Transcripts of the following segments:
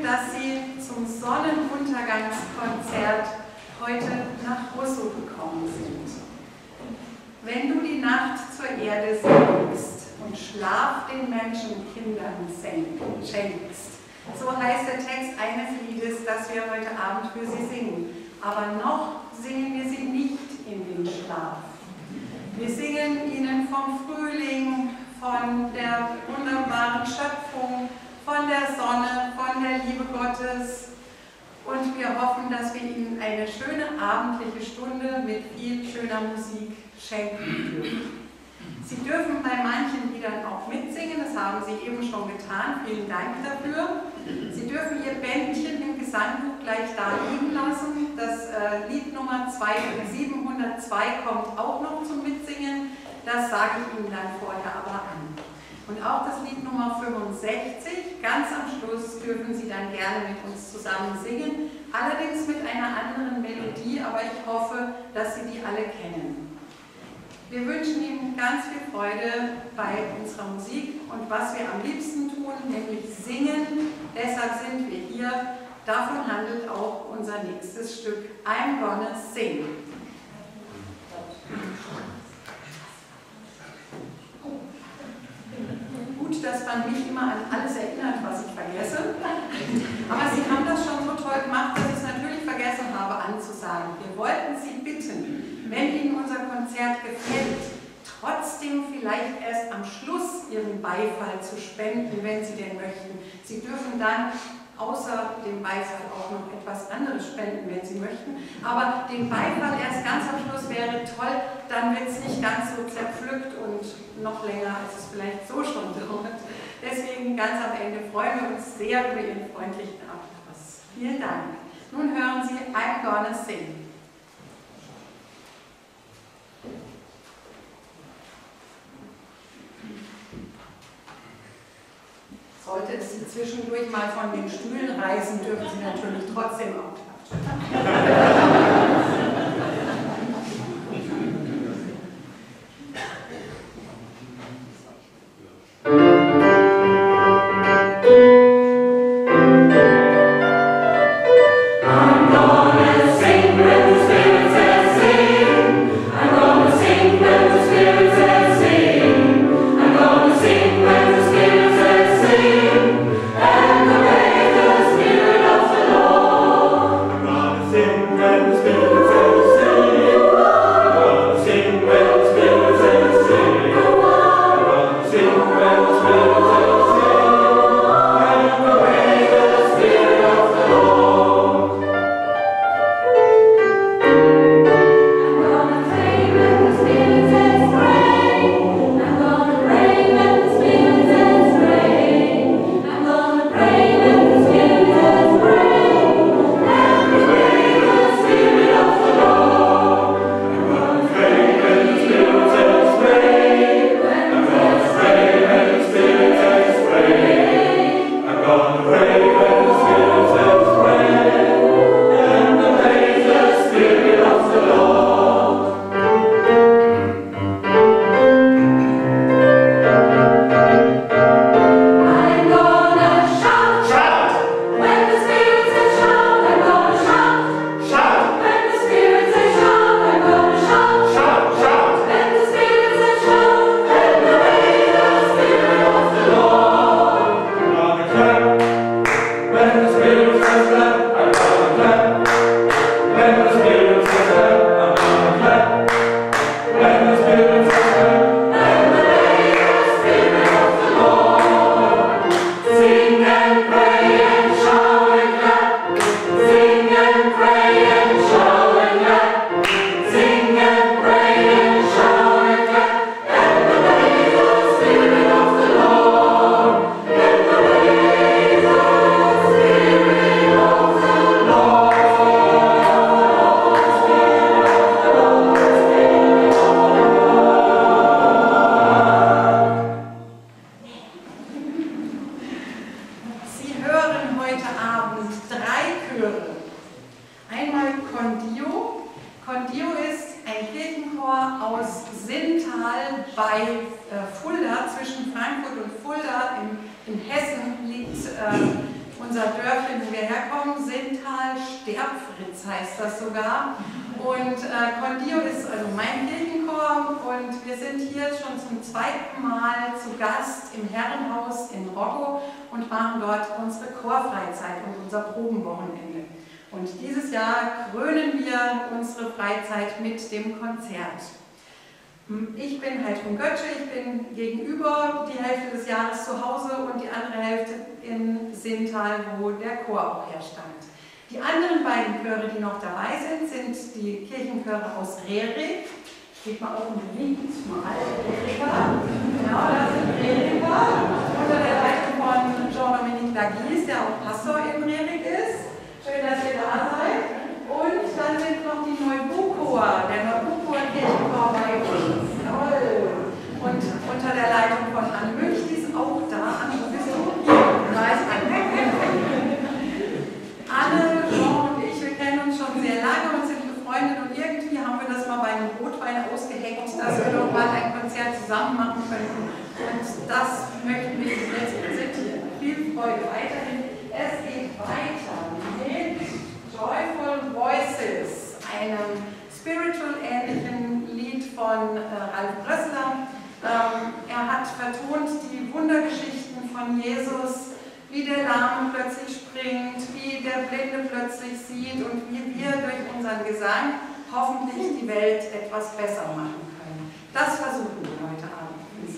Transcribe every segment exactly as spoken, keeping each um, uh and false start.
dass Sie zum Sonnenuntergangskonzert heute nach Russo gekommen sind. Wenn du die Nacht zur Erde senkst und Schlaf den Menschenkindern schenkst, so heißt der Text eines Liedes, das wir heute Abend für Sie singen. Aber noch singen wir sie nicht in den Schlaf. Wir singen ihnen vom Frühling, von der wunderbaren Schöpfung, von der Sonne, von der Liebe Gottes. Und wir hoffen, dass wir Ihnen eine schöne abendliche Stunde mit viel schöner Musik schenken dürfen. Sie dürfen bei manchen Liedern auch mitsingen, das haben Sie eben schon getan. Vielen Dank dafür. Sie dürfen Ihr Bändchen im Gesangbuch gleich da liegen lassen. Das äh, Lied Nummer siebenhundertzwei kommt auch noch zum Mitsingen. Das sage ich Ihnen dann vorher aber an. Und auch das Lied Nummer fünfundsechzig, ganz am Schluss, dürfen Sie dann gerne mit uns zusammen singen. Allerdings mit einer anderen Melodie, aber ich hoffe, dass Sie die alle kennen. Wir wünschen Ihnen ganz viel Freude bei unserer Musik und was wir am liebsten tun, nämlich singen. Deshalb sind wir hier. Davon handelt auch unser nächstes Stück, I'm Gonna Sing. Gut, dass man mich immer an alles erinnert, was ich vergesse. Aber Sie haben das schon so toll gemacht, dass ich es natürlich vergessen habe anzusagen. Wir wollten Sie bitten, wenn Ihnen unser Konzert gefällt, trotzdem vielleicht erst am Schluss Ihren Beifall zu spenden, wenn Sie denn möchten. Sie dürfen dann außer dem Beifall auch noch etwas anderes spenden, wenn Sie möchten. Aber den Beifall erst ganz am Schluss wäre toll, dann wird es nicht ganz so zerpflückt und noch länger, als es vielleicht so schon dauert. Deswegen ganz am Ende freuen wir uns sehr über Ihren freundlichen Applaus. Vielen Dank. Nun hören Sie I'm Gonna Sing. Sollte es Sie zwischendurch mal von den Stühlen reißen, dürfen Sie natürlich trotzdem auch klatschen. unser Dörfchen, wo wir herkommen, Sintal, Sterbfritz heißt das sogar. Und äh, Condio ist also mein Kirchenchor und wir sind hier schon zum zweiten Mal zu Gast im Herrenhaus in Roggo und machen dort unsere Chorfreizeit und unser Probenwochenende. Und dieses Jahr krönen wir unsere Freizeit mit dem Konzert. Ich bin Heidrun Götzsche, ich bin gegenüber die Hälfte des Jahres zu Hause und die andere Hälfte in Sintal, wo der Chor auch herstammt. Die anderen beiden Chöre, die noch dabei sind, sind die Kirchenchöre aus Rerik. Steht mal auf und winkt mal. Rerika. Genau, das sind Rerika. Unter der Leitung von Jean-Dominique Laguis, der auch Pastor in Rerik ist. Schön, dass ihr da seid. Und dann sind noch die Neubuchor, der Neubuchor Kirchenchor bei uns. Jawohl. Und unter der Leitung von Anne Münch, die ist auch da. Anne, wo bist du? Da ist Anne. Anne, Jean und ich, wir kennen uns schon sehr lange und sind befreundet und irgendwie haben wir das mal bei einem Rotwein ausgeheckt, dass wir doch mal ein Konzert zusammen machen könnten. Und das möchten wir Ihnen jetzt präsentieren. Viel Freude weiterhin. Es geht weiter mit Joyful Voices, einem spiritual-ähnlichen Lied von äh, Ralf Brössler. Ähm, er hat vertont die Wundergeschichten von Jesus, wie der Lahme plötzlich springt, wie der Blinde plötzlich sieht und wie wir durch unseren Gesang hoffentlich die Welt etwas besser machen können. Das versuchen wir heute Abend.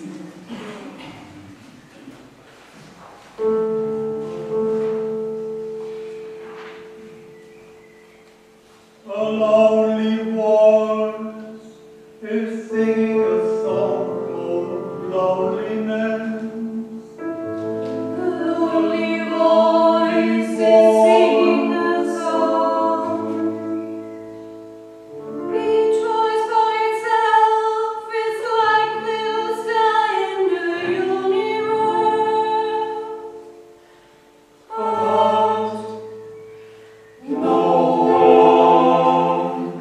A lonely voice is singing a song of loneliness. No one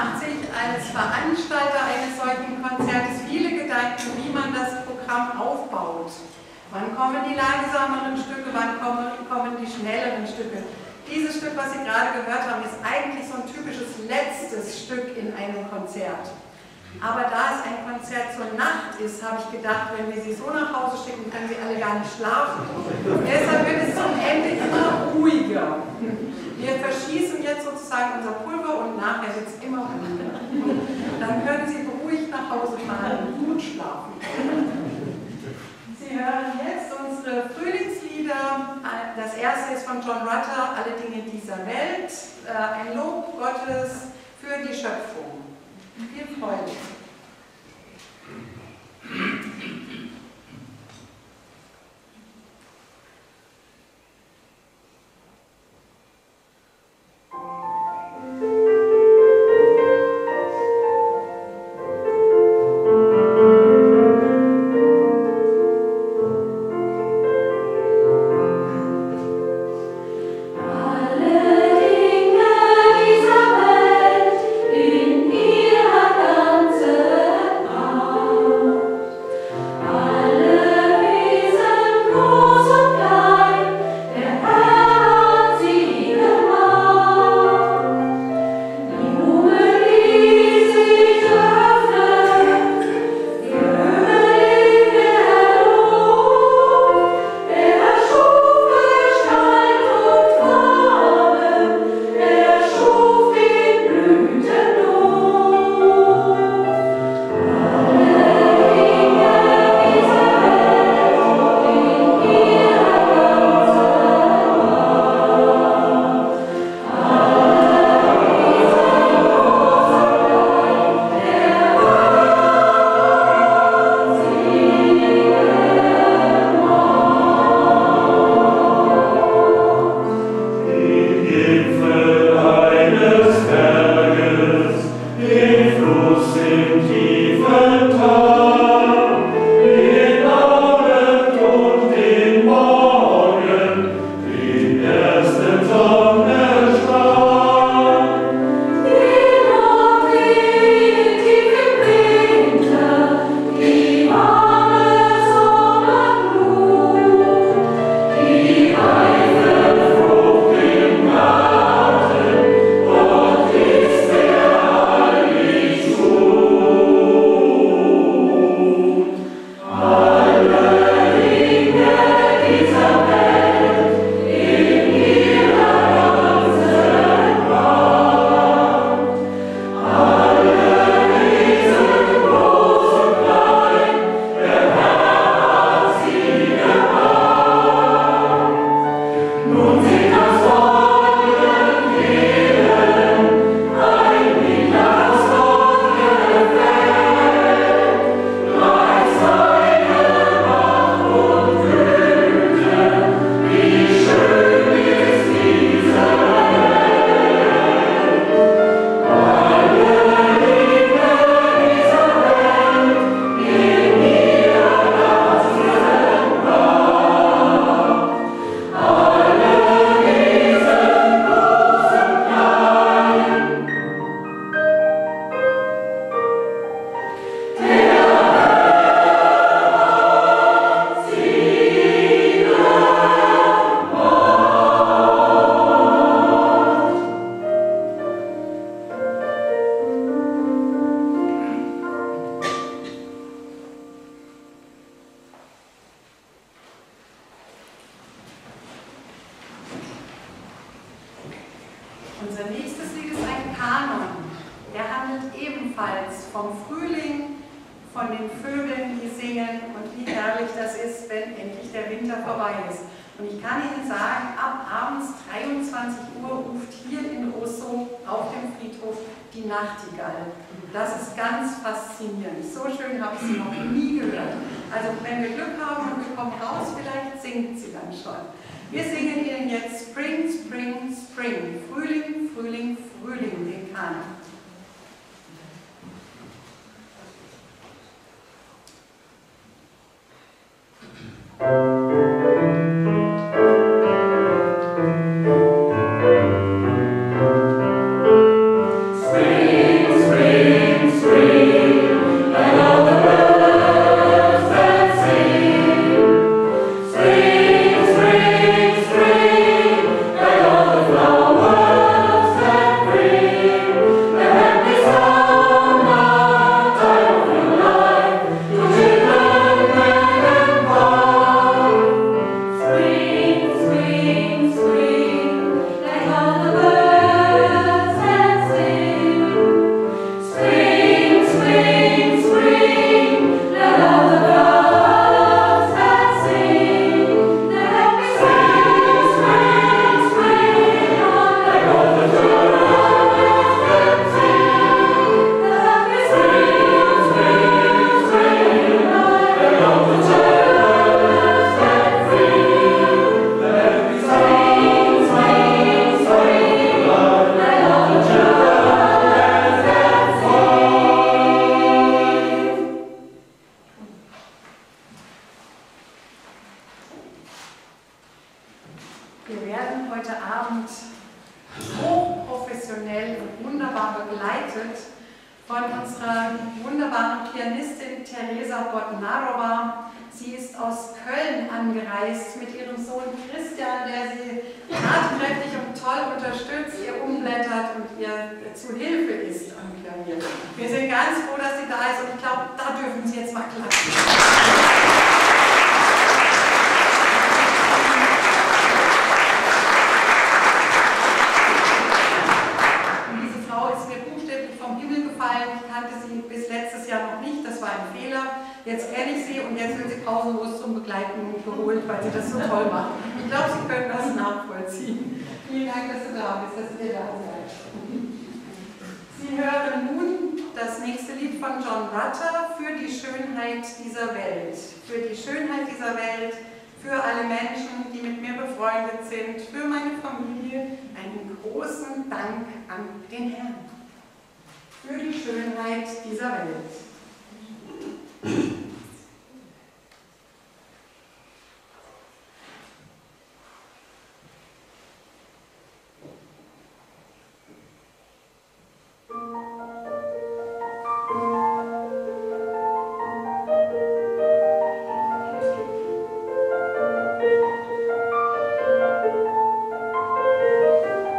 macht sich als Veranstalter eines solchen Konzertes viele Gedanken, wie man das Programm aufbaut. Wann kommen die langsameren Stücke, wann kommen, kommen die schnelleren Stücke. Dieses Stück, was Sie gerade gehört haben, ist eigentlich so ein typisches letztes Stück in einem Konzert. Aber da es ein Konzert zur Nacht ist, habe ich gedacht, wenn wir Sie so nach Hause schicken, können Sie alle gar nicht schlafen. Deshalb wird es zum Ende immer ruhiger. Wir verschießen jetzt sozusagen unser Pulver und nachher wird es immer ruhiger. Dann können Sie beruhigt nach Hause fahren und gut schlafen. Sie hören jetzt unsere Frühlingslieder. Das erste ist von John Rutter, Alle Dinge dieser Welt. Ein Lob Gottes für die Schöpfung. Viel Freude. Unser nächstes Lied ist ein Kanon. Der handelt ebenfalls vom Frühling, von den Vögeln, die singen und wie herrlich das ist, wenn endlich der Winter vorbei ist. Und ich kann Ihnen sagen, ab abends dreiundzwanzig Uhr ruft hier in Rosso auf dem Friedhof die Nachtigall. Das ist ganz faszinierend. So schön habe ich sie noch nie gehört. Also wenn wir Glück haben und wir kommen raus, vielleicht singt sie dann schon. Wir singen Ihnen jetzt Spring, Spring, Spring. Frühling, Frühling, Frühling, den Kanon. Spring, von unserer wunderbaren Pianistin Teresa Bodnarova. Sie ist aus Köln angereist mit ihrem Sohn Christian, der sie tatkräftig und toll unterstützt, ihr umblättert und ihr zu Hilfe ist am Klavier. Wir sind ganz froh, dass sie da ist und ich glaube, da dürfen Sie jetzt mal klatschen. Ich kannte sie bis letztes Jahr noch nicht, das war ein Fehler. Jetzt kenne ich sie und jetzt wird sie pausenlos zum Begleiten geholt, weil sie das so toll macht. Ich glaube, Sie können das nachvollziehen. Vielen Dank, dass du da bist, dass ihr da seid. Sie hören nun das nächste Lied von John Rutter, Für die Schönheit dieser Welt. Für die Schönheit dieser Welt, für alle Menschen, die mit mir befreundet sind, für meine Familie, einen großen Dank an den Herrn. Für die Schönheit dieser Welt.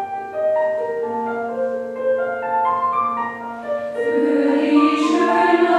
Für die Schönheit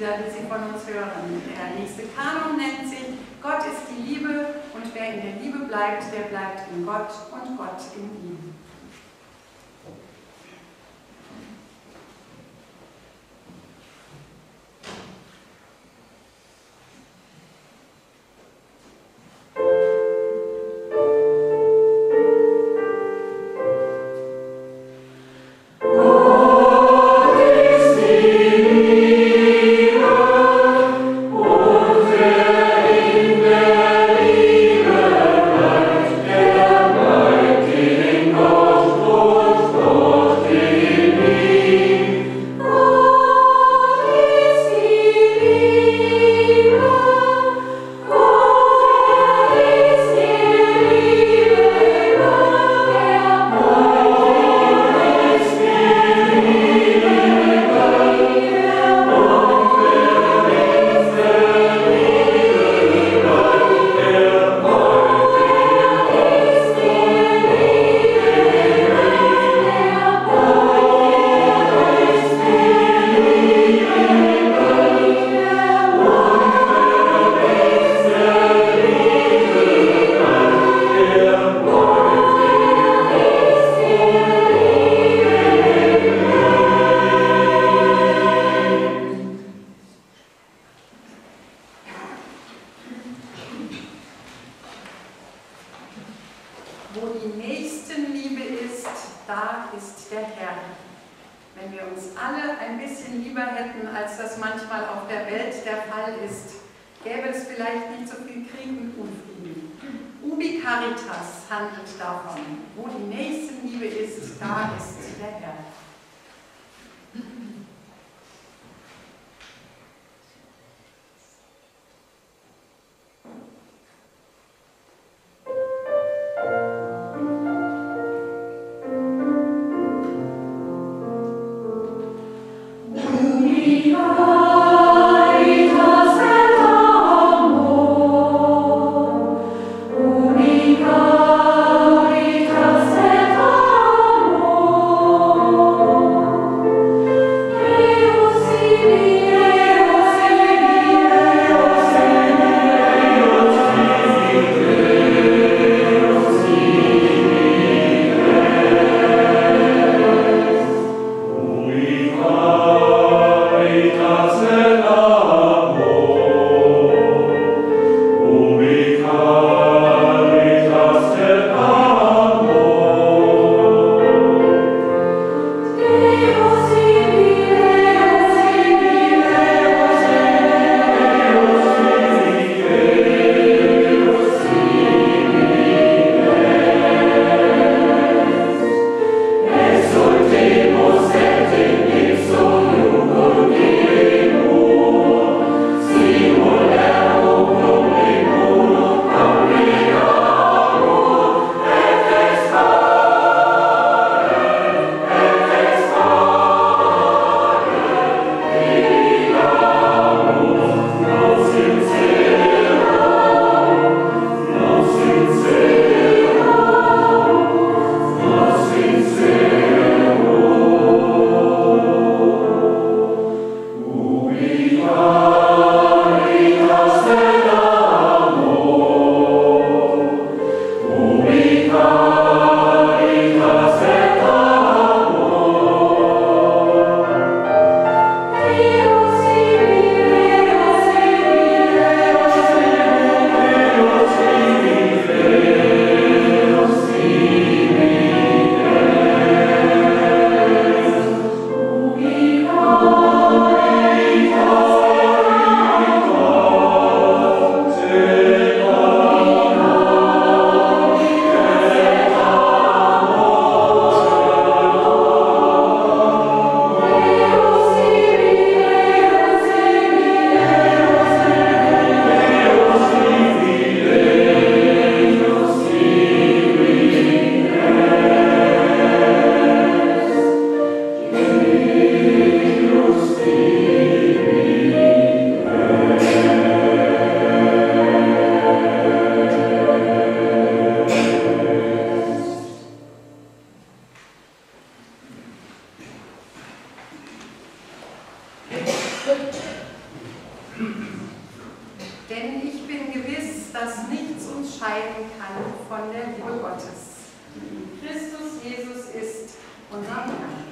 Lieder, die Sie von uns hören. Der nächste Kanon nennt sich Gott ist die Liebe und wer in der Liebe bleibt, der bleibt in Gott und Gott in ihm. dass nichts uns scheiden kann von der Liebe Gottes, die in Christus Jesus ist, unserem Herrn.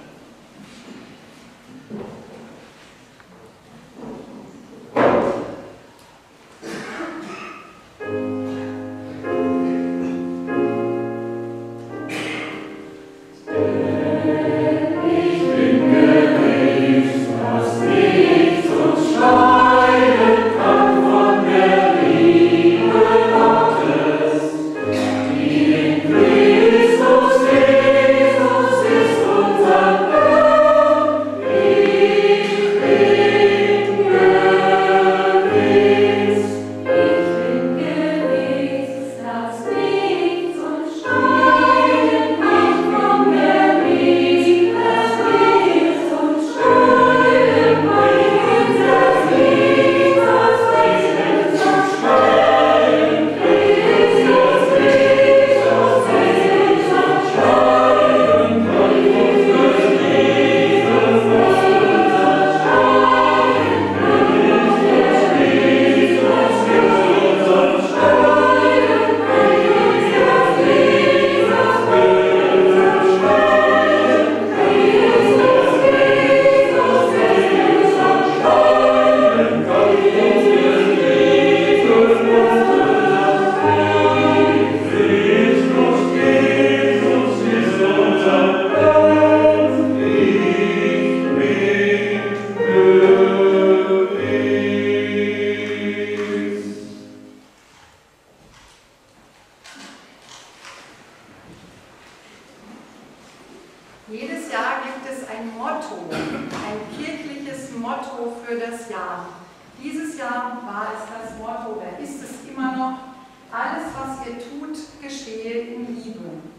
Jedes Jahr gibt es ein Motto, ein kirchliches Motto für das Jahr. Dieses Jahr war es das Motto, oder ist es immer noch: Alles, was ihr tut, geschehe in Liebe.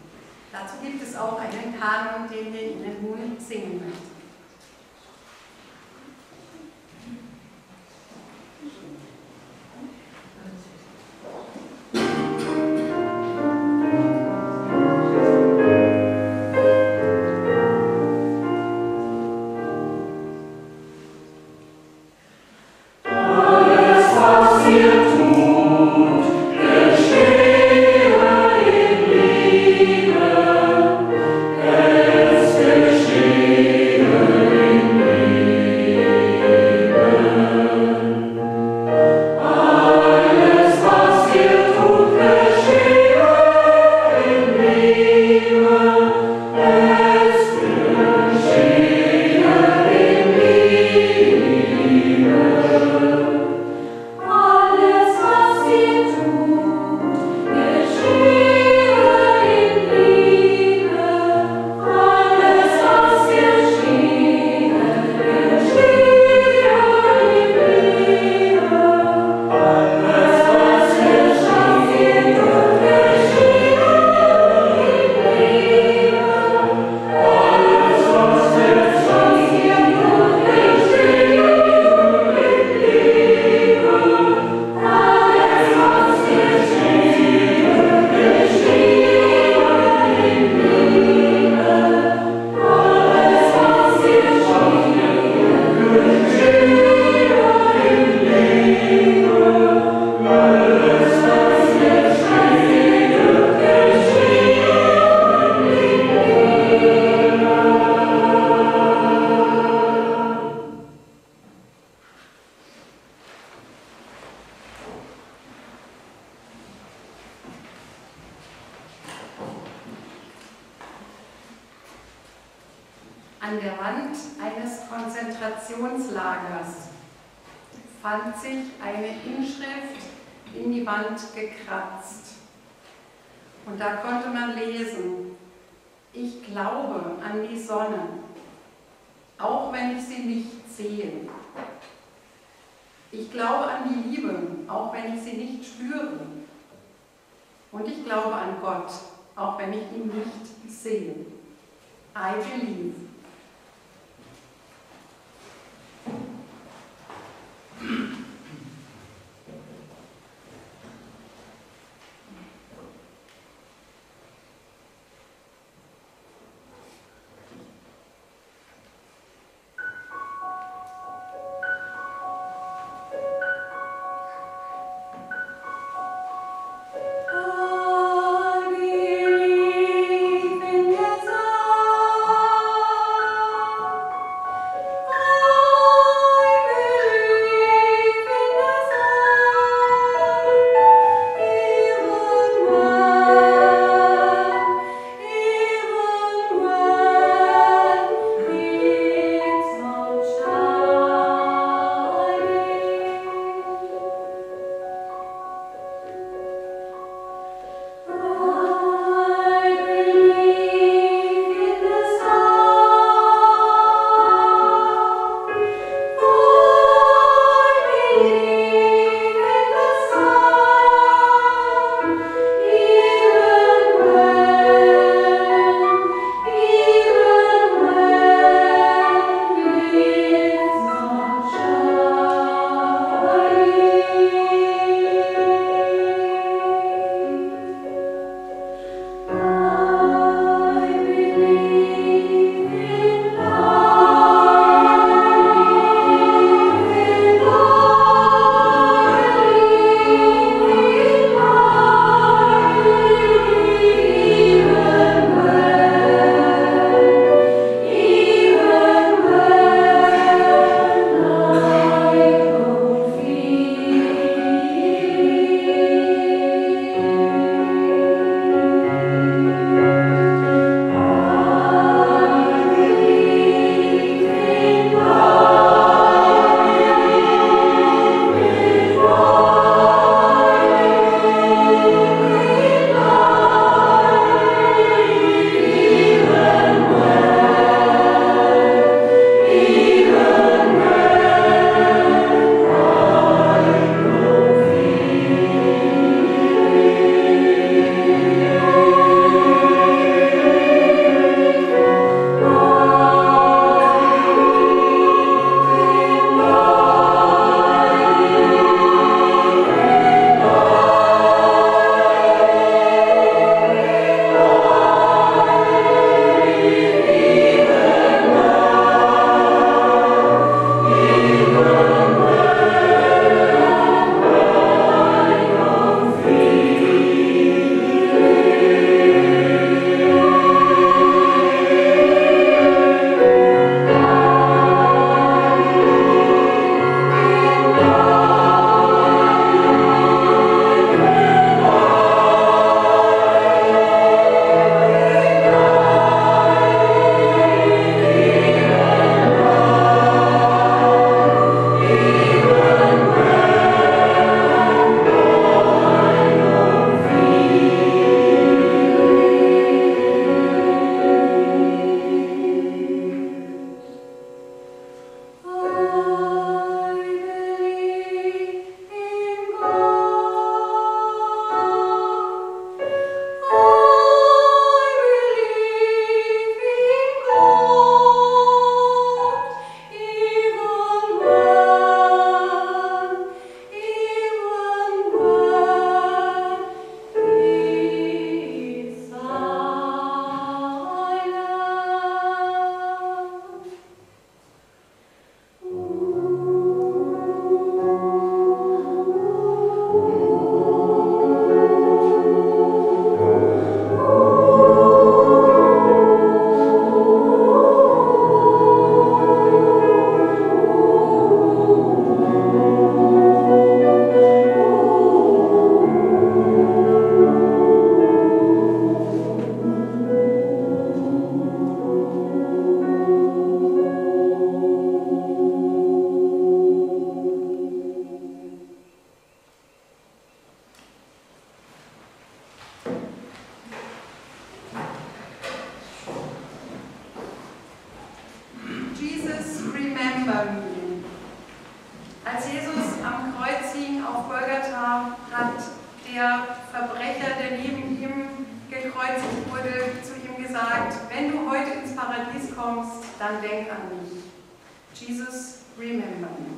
Dazu gibt es auch einen Kanon, den wir Ihnen nun singen möchten. An der Wand eines Konzentrationslagers fand sich eine Inschrift in die Wand gekratzt. Und da konnte man lesen: Ich glaube an die Sonne, auch wenn ich sie nicht sehe. Ich glaube an die Liebe, auch wenn ich sie nicht spüre. Und ich glaube an Gott, auch wenn ich ihn nicht sehe. I believe. Als Jesus am Kreuz hing auf Golgatha, hat der Verbrecher, der neben ihm gekreuzigt wurde, zu ihm gesagt: Wenn du heute ins Paradies kommst, dann denk an mich. Jesus, remember me.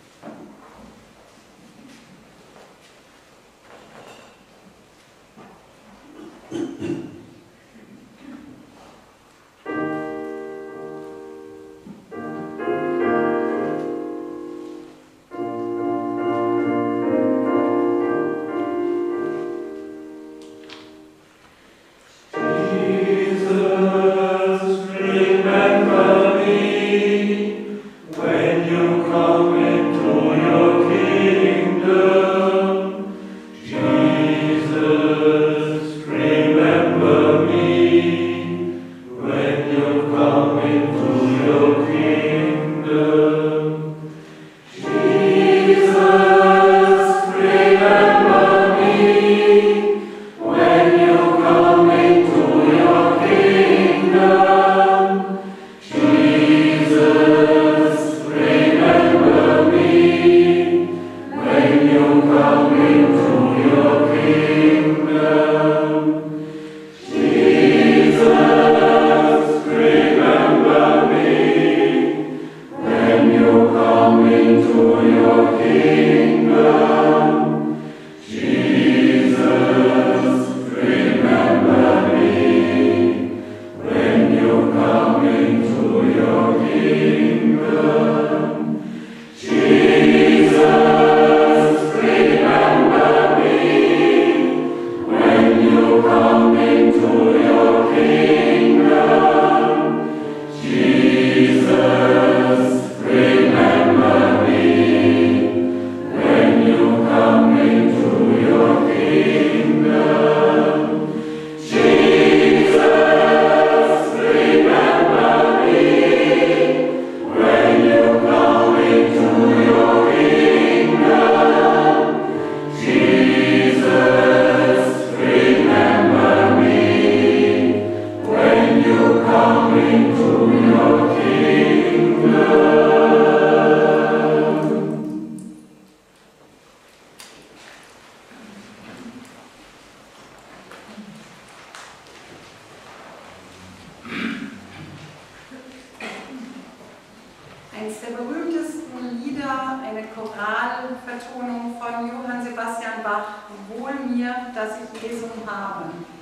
Eines der berühmtesten Lieder, eine Choralvertonung von Johann Sebastian Bach, Wohl mir, dass ich Jesum habe.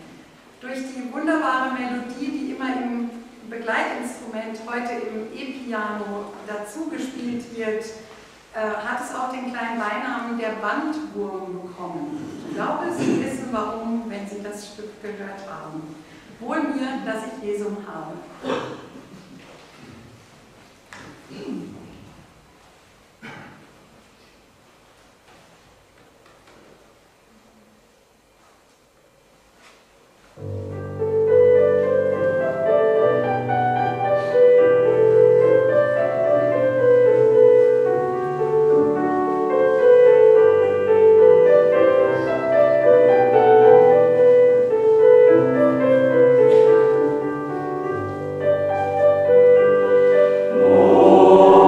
Durch die wunderbare Melodie, die immer im Begleitinstrument, heute im E-Piano, dazu gespielt wird, äh, hat es auch den kleinen Beinamen der Bandwurm bekommen. Ich glaube, Sie wissen warum, wenn Sie das Stück gehört haben. Wohl mir, dass ich Jesum habe. Oh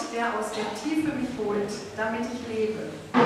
der aus der Tiefe mich holt, damit ich lebe.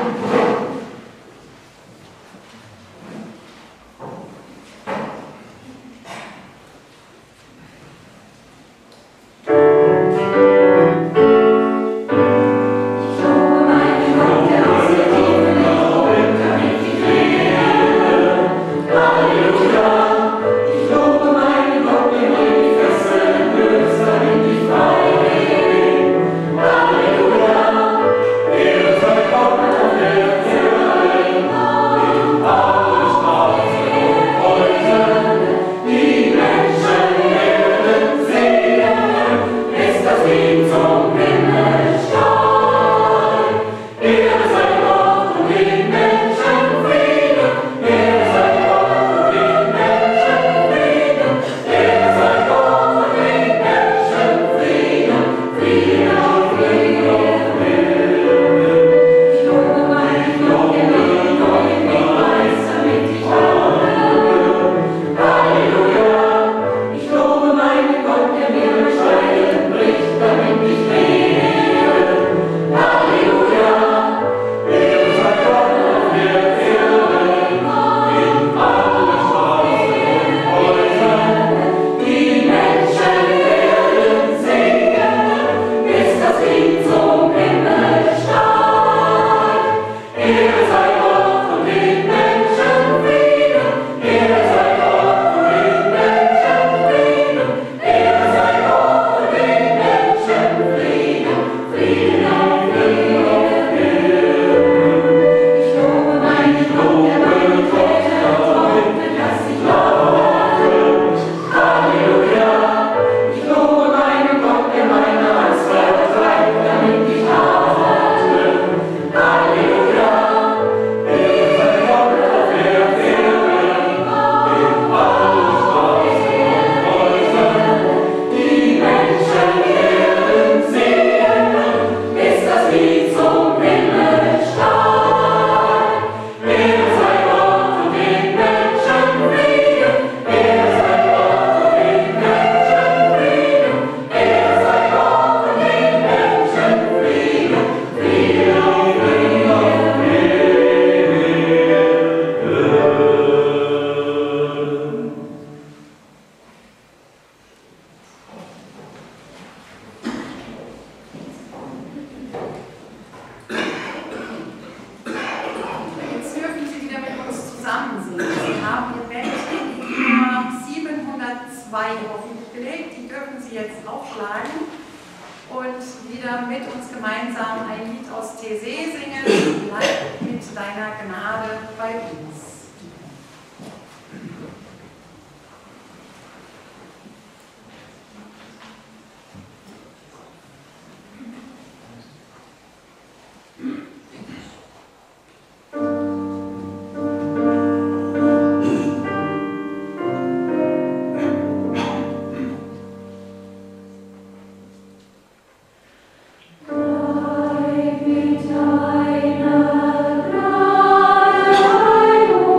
aufgelegt, die dürfen Sie jetzt aufschlagen und wieder mit uns gemeinsam ein Lied aus Taizé singen, Bleib mit deiner Gnade bei uns. Bleib mit deiner Gnade bei uns.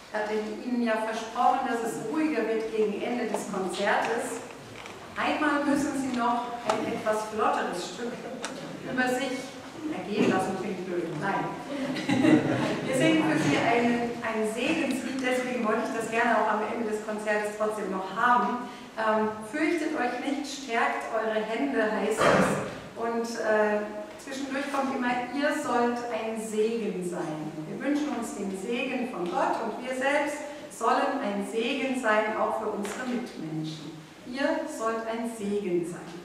Ich hatte Ihnen ja versprochen, dass es ruhiger wird gegen Ende des Konzertes. Einmal müssen Sie noch ein etwas flotteres Stück über sich ergehen lassen, klingt blöd. Nein. Wir singen für Sie ein, ein Segenslied, deswegen wollte ich das gerne auch am Ende des Konzertes trotzdem noch haben. Ähm, fürchtet euch nicht, stärkt eure Hände, heißt es. Und äh, zwischendurch kommt immer, ihr sollt ein Segen sein. Wir wünschen uns den Segen von Gott und wir selbst sollen ein Segen sein, auch für unsere Mitmenschen. Ihr sollt ein Segen sein.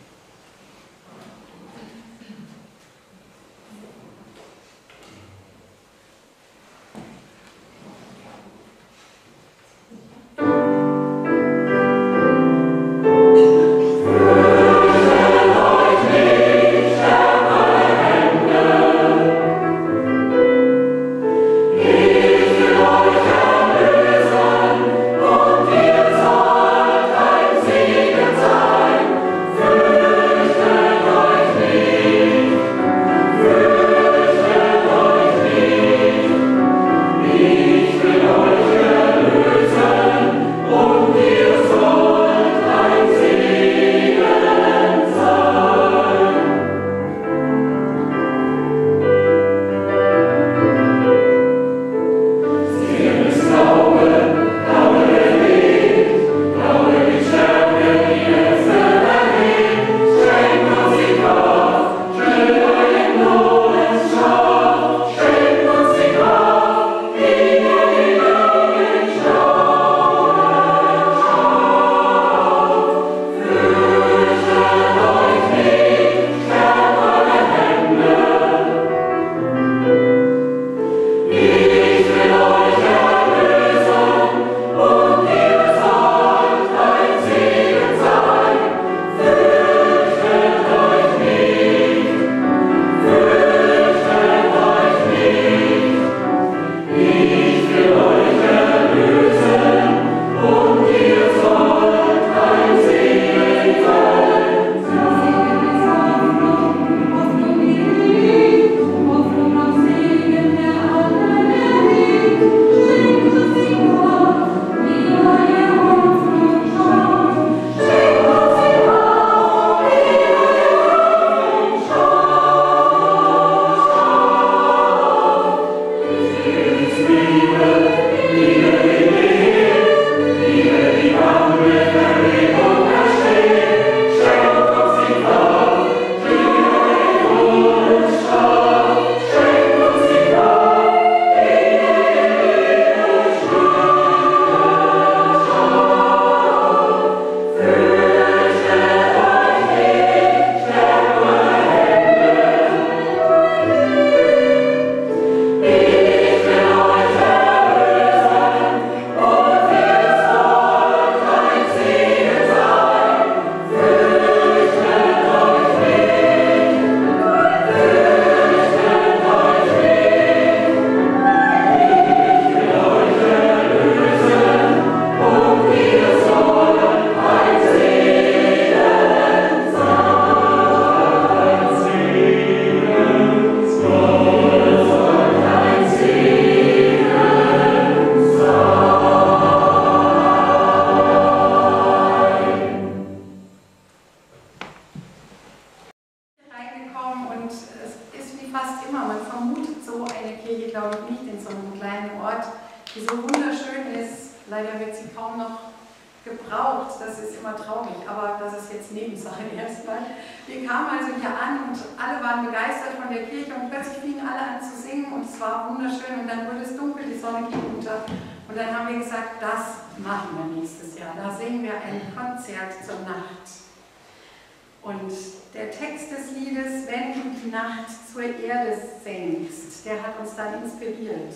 Und der Text des Liedes, wenn du die Nacht zur Erde senkst, der hat uns dann inspiriert.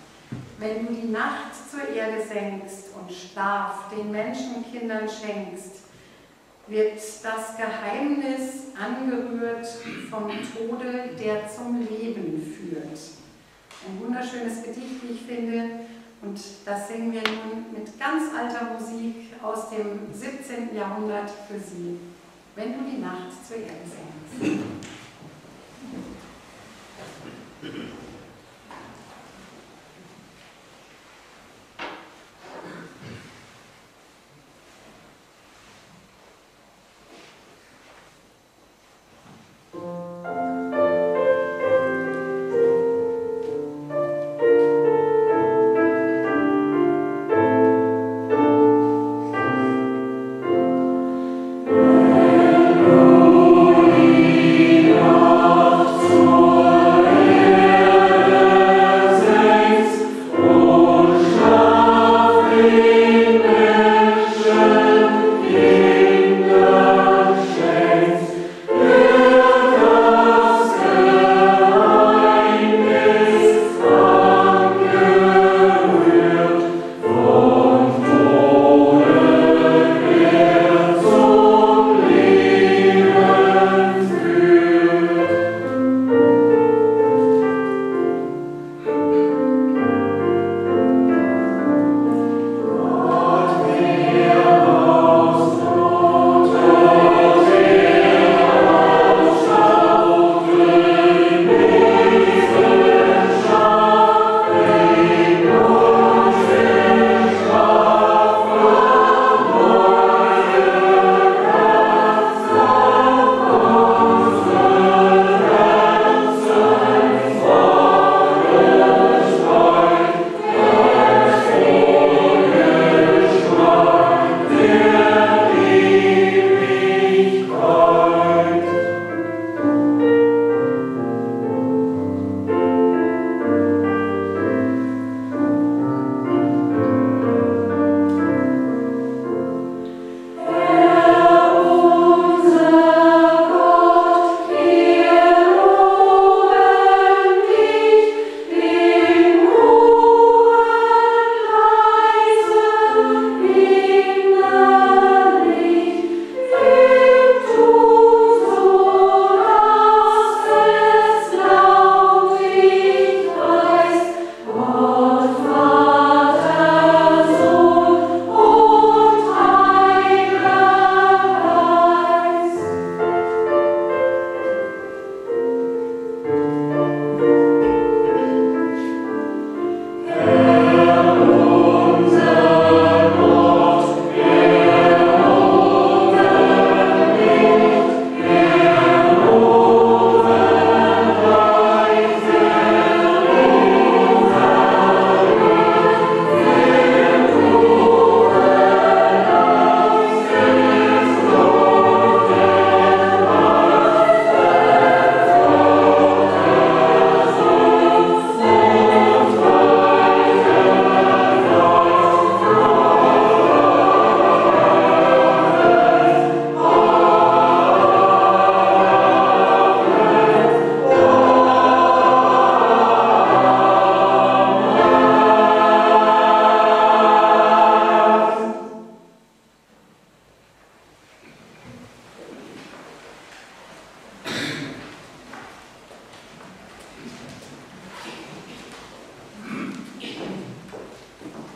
Wenn du die Nacht zur Erde senkst und Schlaf den Menschenkindern schenkst, wird das Geheimnis angerührt vom Tode, der zum Leben führt. Ein wunderschönes Gedicht, wie ich finde, und das singen wir nun mit ganz alter Musik aus dem siebzehnten Jahrhundert für Sie. Wenn du die Nacht zur Erde senkst.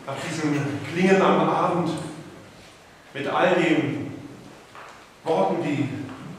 nach diesem Klingen am Abend, mit all den Worten, die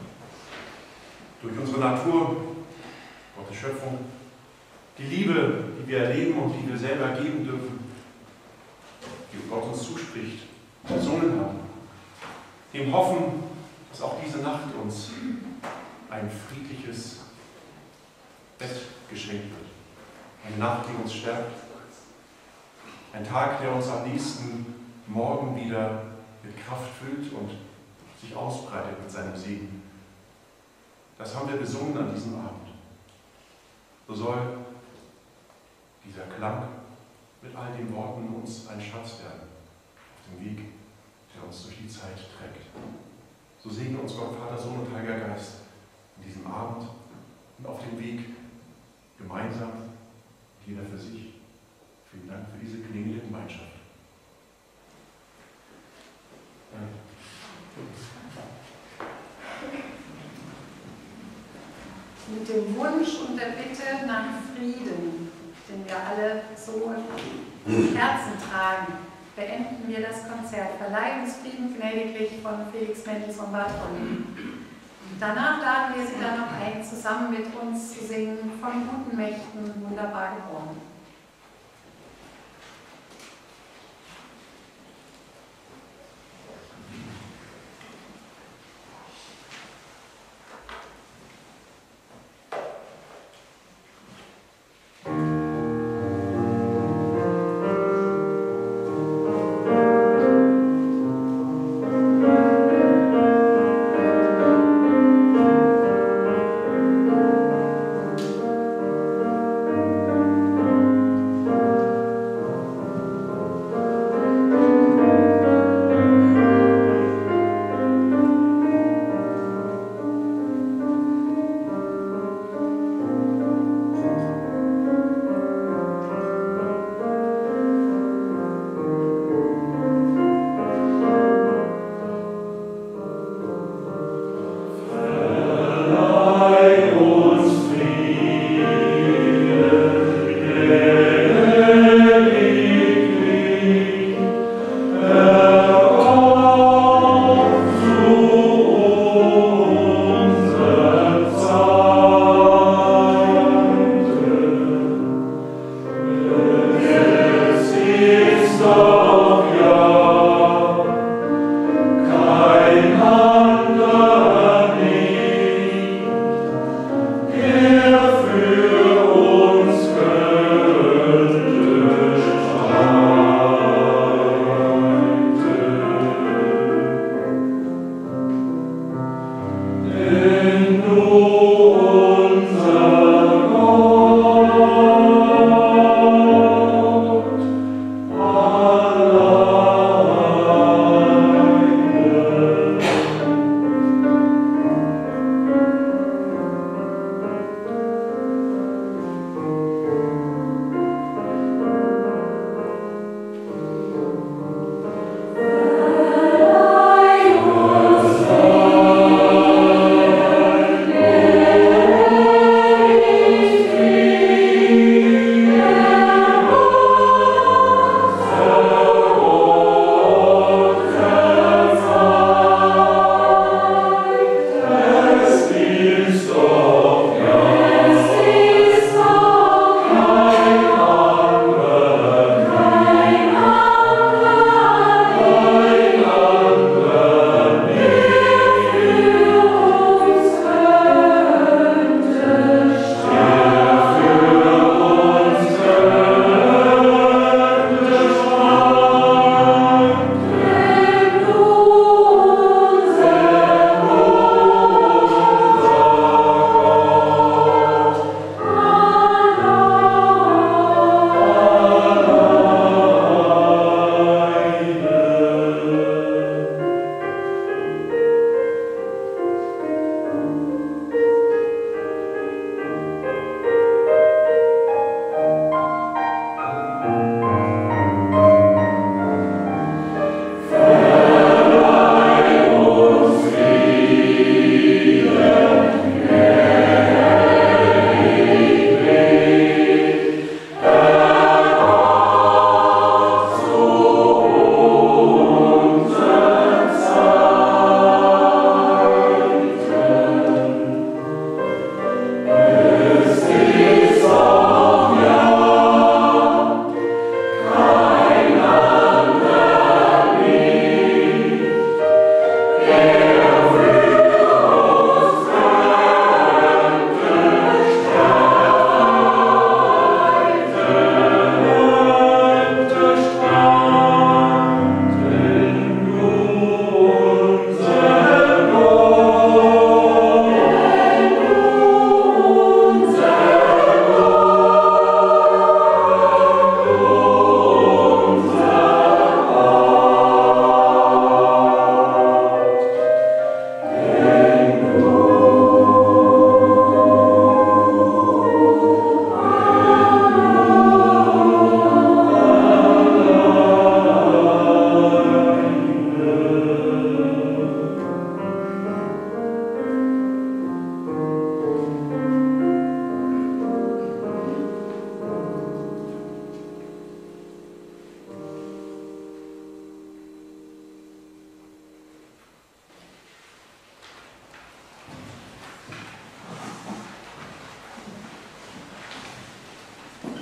durch unsere Natur, Gottes Schöpfung, die Liebe, die wir erleben und die wir selber geben dürfen, die Gott uns zuspricht, gesungen haben, dem hoffen, dass auch diese Nacht uns ein friedliches Bett geschenkt wird. Eine Nacht, die uns stärkt. Ein Tag, der uns am nächsten Morgen wieder mit Kraft füllt und sich ausbreitet mit seinem Segen. Das haben wir gesungen an diesem Abend. So soll dieser Klang mit all den Worten uns ein Schatz werden auf dem Weg, der uns durch die Zeit trägt. So segne uns Gott, Vater, Sohn und Heiliger Geist in diesem Abend und auf dem Weg gemeinsam, jeder für sich. Vielen Dank für diese klingende Gemeinschaft. Mit dem Wunsch und der Bitte nach Frieden, den wir alle so im Herzen tragen, beenden wir das Konzert. Verleihen uns Frieden gnädiglich von Felix Mendelssohn Bartholdy. Danach laden wir Sie dann noch ein, zusammen mit uns zu singen, von guten Mächten wunderbar geboren. Thank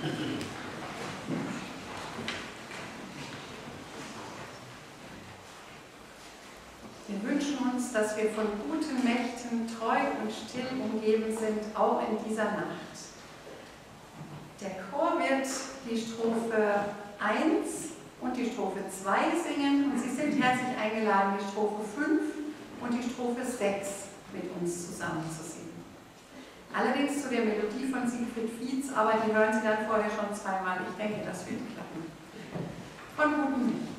Wir wünschen uns, dass wir von guten Mächten treu und still umgeben sind, auch in dieser Nacht. Der Chor wird die Strophe eins und die Strophe zwei singen und Sie sind herzlich eingeladen, die Strophe fünf und die Strophe sechs mit uns zusammen zu singen. Allerdings zu der Melodie von Siegfried Fietz, aber die hören Sie dann vorher schon zweimal. Ich denke, das wird klappen. Von guten Mächten.